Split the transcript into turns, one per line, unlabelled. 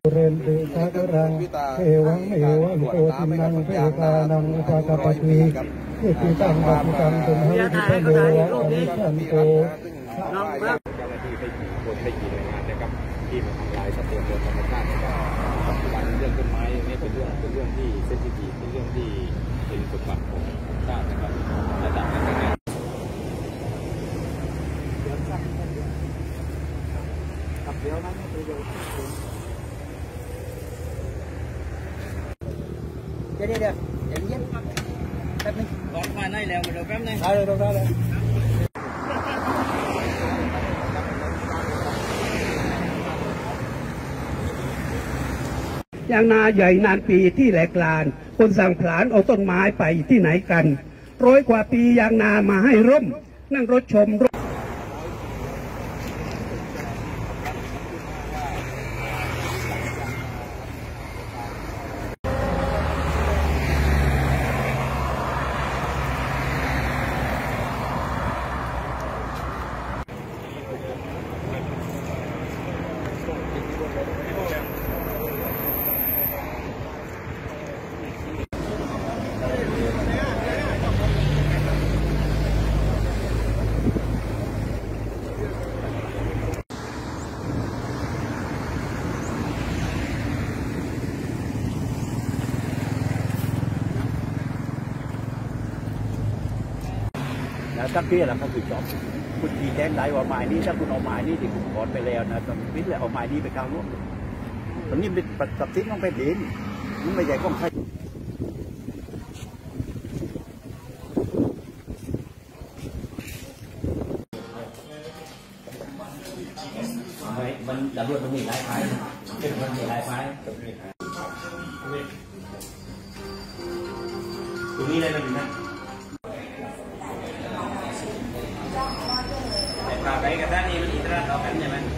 เรนติสากรังเอวังเอวังโตตินังเทกานังอุปกปติอิติตังปฏิตังตุมหังทิเตเวะอวิชันโต
น้องครับเจ้าหน้าที่ได้กี่คนได้กี่หน่วยงานนะครับที่มาทำลายทรัพยากรธรรมชาตินะครับปัจจุบันเรื่องต้นไม้นี่เป็นเรื่องที่เซนซิทีฟเป็นเรื่องที่เป็นสมบัติของชาตินะครับและจากนั้นเดี๋ยวนั้นเดี๋ยวเย็นแป๊บนึงก่อนมาได้แล้วมาดูแป๊บนึงได้เลย
ยางนาใหญ่นานปีที่แหลกลานคนสั่งผลาญเอาต้นไม้ไปที่ไหนกัน100 กว่าปียางนามาให้ร่มนั่งรถชม
แล้วสักที่แหละเขาคือจบคุณดีแจ้งได้ว่าหมายนี้ถ้าคุณเอาหมายนี้ที่คุณขอไปแล้วนะตอนนี้แล้วเอาหมายนี้ไปเข้าร่วมตอนนี้เป็นตัดสินต้องไปดินมันไม่ใหญ่ก้องใครมันจะรวดมันมีหลายไฟมันมีหลายไฟตรงนี้เลยนะ
ไปกันด้านนี้มันอิสระต่อกันใช่ไหม